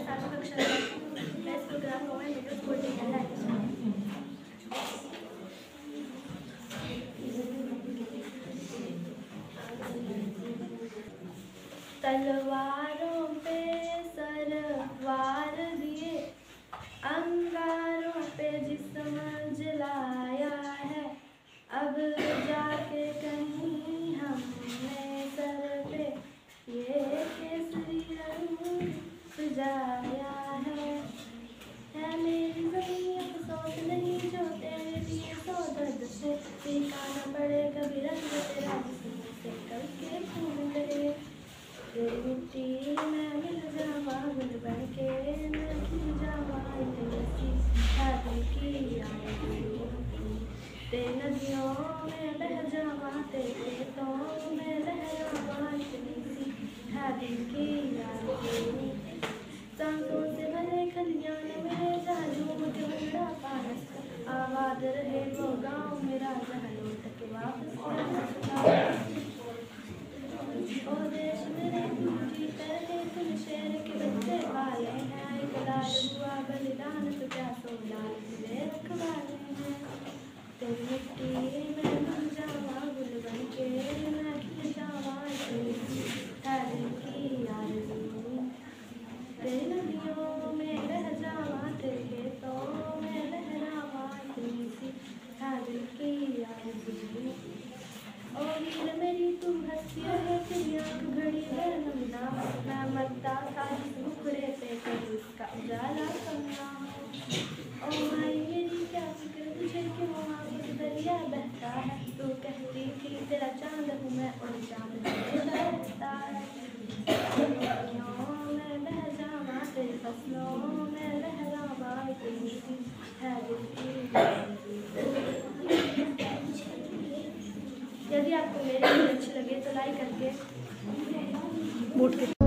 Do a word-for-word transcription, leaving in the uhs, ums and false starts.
मैं सातवीं कक्षा में पढ़ती हूँ। मैं इस प्रोग्राम को मिडिल स्कूल टीचर है। तलवारों पे सरवार दिए, अंगारों पे जिस्म जलाया है, अब जाके कहीं हमने सर पे ये केसरी रंग सजाया है। है मेरी ज़मीं अफसोस नहीं जो तेरे लिए सौ दर्द से सीखना पड़े, कभी रंग तेरा जिस्म से कल के फूल ले। तेरी मिट्टी में मिल जावा गुल बन के, मैं खिल जावा तुलसी शादी की आए। तेरे नदियों में बह जावा, तेरे खेतों में लहरावा इतनी सी शादी की आए। सांसों से भरे खलियान में जहाँ झूम के बंदा पारस, आबाद रहे वो गाँव मेरा जहाँ लौट के वापस। ओ देश मेरे तुझी तरह तुम शेर के बच्चे वाले हैं, एक लाल हुआ बलिदान तो क्या सौ लाल तेरे रखवाले हैं। तेरी मिट्टी में मिल जावा गुल बन के, मैं खिल जावा इतनी सी शादी की आरज़ू। तेरी नदियों में बह जावा, तेरे खेतों में लहरावा इतनी सी शादी की आरज़ू। ओ नील मेरी तुम हंसी रहे तेरी आँख घड़ी है नमना, मैं मरता था जिस मुखड़े पे कभी उसका उजाला करना। ओ माई मेरी क्या फिक्र तुझे क्यों आँख दरिया बहता है, तू कहती थी तेरा चांद हूँ मैं और चांद हमेशा रहता है। नदियों में बह जावा तेरी फसलों में लहरावा इतनी सी है दिल की। यदि आपको मेरे वीडियो अच्छे लगे तो लाइक करके